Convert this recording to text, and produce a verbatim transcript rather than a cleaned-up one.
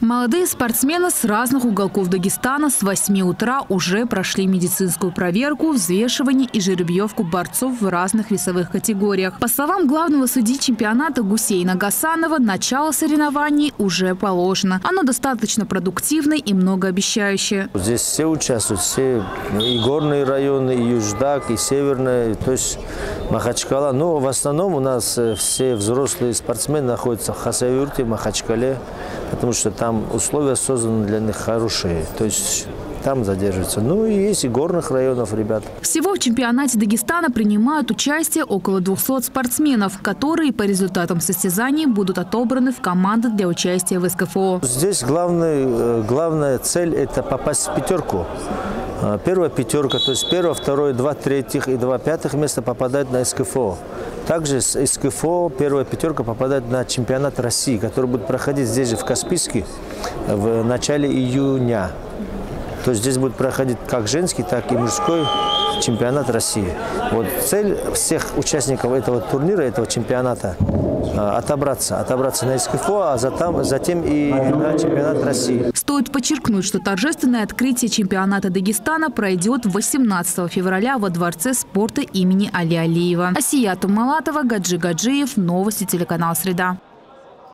Молодые спортсмены с разных уголков Дагестана с восьми утра уже прошли медицинскую проверку, взвешивание и жеребьевку борцов в разных весовых категориях. По словам главного судьи чемпионата Гусейна Гасанова, начало соревнований уже положено. Оно достаточно продуктивное и многообещающее. Здесь все участвуют, все и горные районы, и Юждак, и Северная, то есть Махачкала. Но в основном у нас все взрослые спортсмены находятся в Хасавюрте, Махачкале, потому что там условия созданы для них хорошие, то есть там задерживаются. Ну и есть и горных районов ребят. Всего в чемпионате Дагестана принимают участие около двухсот спортсменов, которые по результатам состязаний будут отобраны в команды для участия в эс ка эф о. Здесь главный, главная цель – это попасть в пятерку. Первая пятерка, то есть первое, второе, два третьих и два пятых места попадают на эс ка эф о. Также с эс ка эф о первая пятерка попадает на чемпионат России, который будет проходить здесь же в Каспийске в начале июня. То есть здесь будет проходить как женский, так и мужской чемпионат России. Вот цель всех участников этого турнира, этого чемпионата – отобраться, отобраться на эс ка эф о, а затем, затем и на чемпионат России. Стоит подчеркнуть, что торжественное открытие чемпионата Дагестана пройдет восемнадцатого февраля во Дворце спорта имени Али Алиева. Асия Тумалатова, Гаджи Гаджиев, новости телеканал «Среда».